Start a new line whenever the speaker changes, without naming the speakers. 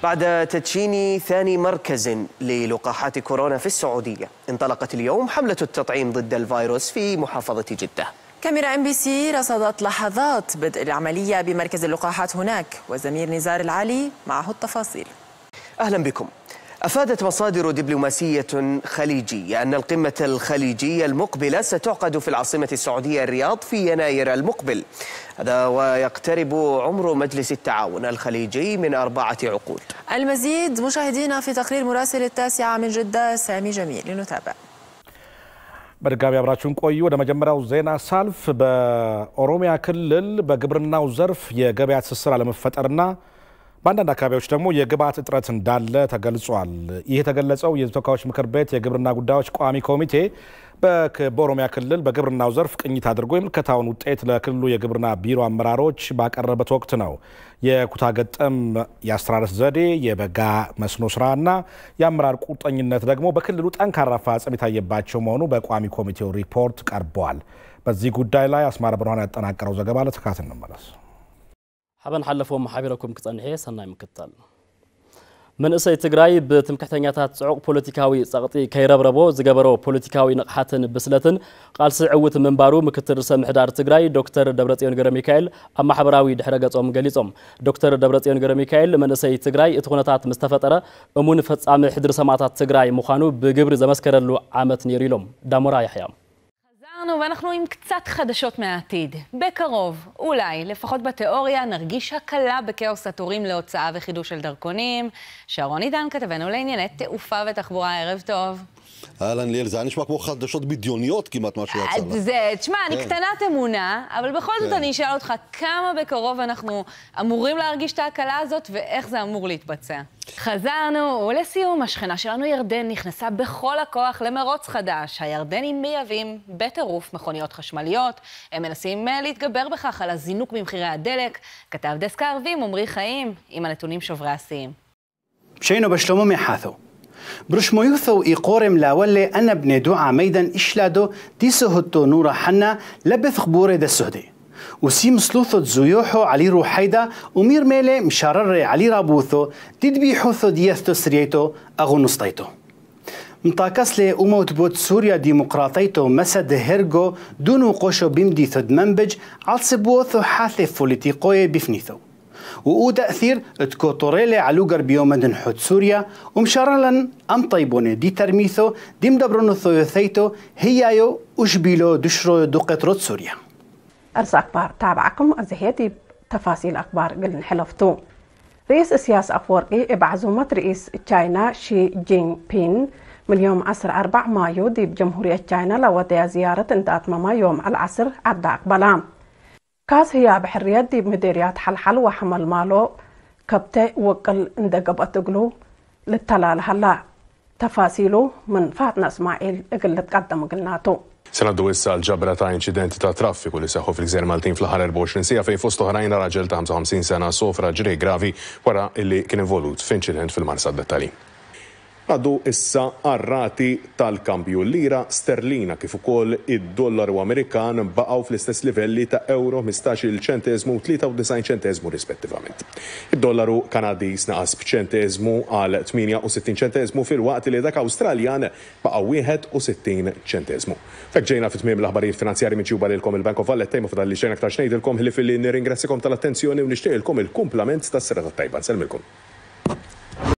بعد تدشين ثاني مركز للقاحات كورونا في السعودية، انطلقت اليوم حملة التطعيم ضد الفيروس في محافظة جدة.
كاميرا MBC رصدت لحظات بدء العملية بمركز اللقاحات هناك، وزميل نزار العالي معه التفاصيل.
أهلا بكم. أفادت مصادر دبلوماسية خليجية أن القمة الخليجية المقبلة ستعقد في العاصمة السعودية الرياض في يناير المقبل، هذا ويقترب عمر مجلس التعاون الخليجي من 4 عقود.
المزيد مشاهدينا في تقرير مراسل 9 من جدة سامي جميل، لنتابع.
በድጋሚ አብራችሁን ቆዩ። ወደ መጀመሪያው ዜና ሳልፍ በኦሮሚያ ክልል በግብርናው ዘርፍ የገበያ ትስስር አለመፈጠርና በአንዳንድ አካባቢዎች ደግሞ የግብዓት እጥረት እንዳለ ተገልጿል። ይህ የተገለጸው የተወካዮች ምክር ቤት የግብርና ጉዳዮች ቋሚ ኮሚቴ በኦሮሚያ ክልል በግብርናው ዘርፍ ቅኝት አድርጎ የምልከታውን ውጤት ለክልሉ የግብርና ቢሮ አመራሮች ባቀረበበት ወቅት ነው። የኩታ ገጠም የአስተራረስ ዘዴ፣ የበጋ መስኖ ስራና የአመራር ቁርጠኝነት ደግሞ በክልሉ ጠንካራ አፈጻጸም የታየባቸው መሆኑ በቋሚ ኮሚቴው ሪፖርት ቀርቧል። በዚህ ጉዳይ ላይ አስማረ ብርሃን ያጠናቀረው ዘገባ ለተከታተል እንመለስ።
حبن حلفهم محابركم كتنحي سناي مكتل من اسي تግራይ بتمكحتኛታት ጽዑቅ ፖለቲካዊ ጸቅጢ ከይረብረቦ ዝገበሮ ፖለቲካዊ ንቕሓትን ብስለትን ቃልሲ ዕውት መንባሩ ምክትል ርዕሰ ምሕዳር ትግራይ ዶክተር ደብረጽዮን ገብረሚካኤል ኣብ ማሕበራዊ ድሕረ ገጾም ገሊጾም። ዶክተር ደብረጽዮን ገብረሚካኤል መንእሰይ ትግራይ እቲ ኩነታት ምስተፈጠረ እሙን ፈጻሚ ሕድር ሰማታት ትግራይ ምዃኑ ብግብሪ ዘመስከረሉ ዓመት ነይሩ ኢሎም። ዳሞራ ይሕያ
ואנחנו עם קצת חדשות מהעתיד. בקרוב, אולי, לפחות בתיאוריה, נרגיש הקלה בכאוס התורים להוצאה וחידוש של דרכונים. שרון עידן כתבנו לענייני תעופה ותחבורה, ערב טוב.
אהלן ליאל, זה היה נשמע כמו חדשות בדיוניות כמעט מה שיצא לה.
תשמע, אני קטנת אמונה, אבל בכל זאת אני אשאל אותך כמה בקרוב אנחנו אמורים להרגיש את ההקלה הזאת ואיך זה אמור להתבצע. חזרנו, ולסיום, השכנה שלנו ירדן נכנסה בכל הכוח למרוץ חדש. הירדנים מייבאים בטירוף מכוניות חשמליות, הם מנסים להתגבר בכך על הזינוק במחירי הדלק. כתב דסק הערבים עמרי חיים עם הנתונים שוברי השיאים.
شينو بشلومو محاثو برشمويوثو إيقورم لا ولي أنا بندو عميدا إشلادو ديسو هتو نورا حنا لبث خبوري دا السهدي وسيم سلوثو تزويوحو علي روحيدا ومير ميلي مشارر علي رابوثو تدبيحوثو دياثتو سريتو أغو نسطيتو مطاكس لي أموت بوت سوريا ديمقراطيتو مسد هرغو دونو قوشو بيمديثو دمنبج عالسبوثو حاثي فوليتيقوي بفنيثو وقو تأثير تكوتوريلي علوغر بيومدن حد سوريا ومشارلن أم طيبوني دي ترميثو دي مدبرونو ثويوثيتو هيايو وشبيلو دشرو دوقت رود سوريا.
أرز أخبار تابعكم أزهيتي تفاصيل أخبار قلن حلفتو. رئيس السياسة أفورقي بعزومة رئيس تشاينا شي جين بين من يوم عصر 4 مايو دي بجمهورية تشاينا لوديا زيارة انتات ماما يوم العصر عدا أقبلام. كاس هي بحريات دي بمديريات حلحل وحمل مالو كبتة وقل اندقب أتقلو للتلال هلا تفاصيله من فاتنا اسماعيل اقل تقدم قلناتو.
Sanaddu issa l-ġabra ta' inċidenti ta' traffiku li seħħu fil-Gżejjer Maltin fl-aħħar 24 sija fejn fost oħrajn raġel ta' 55 sena sofra ġriej gravi wara illi kien involut f'inċident fil-Marsa d-Dettali. Għaddu issa arrati tal-kambju lira sterlina kif ukoll id-dollaru Amerikan baqgħu fl-istess livelli ta' euro 15 ċentesmu u 93 ċentesmu rispettivament. Id-dollaru Kanadiż naqas b'ċentesmu għal 68 ċentesmu fil-waqt li dak Awstraljan baqgħu 61 ċentesmu. Fek ġejna fit-tmiem l-aħbarijiet finanzjarji miċjuba lilkom il-Bank of Valletta ma fadalli xejn aktar xnejdilkom ħli fil-li nirringrazzjakom tal-attenzjoni u nixtieqilkom il-kumplament tas-serata tajba. Nselmilkom.